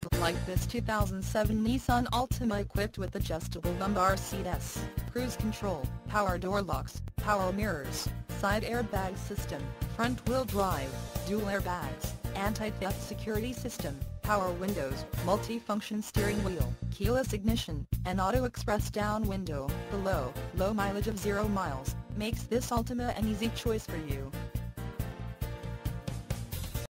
Like this 2007 Nissan Altima equipped with adjustable lumbar seat S, cruise control, power door locks, power mirrors, side airbag system, front wheel drive, dual airbags, anti-theft security system, power windows, multi-function steering wheel, keyless ignition, and auto express down window. The low mileage of 0 miles makes this Altima an easy choice for you.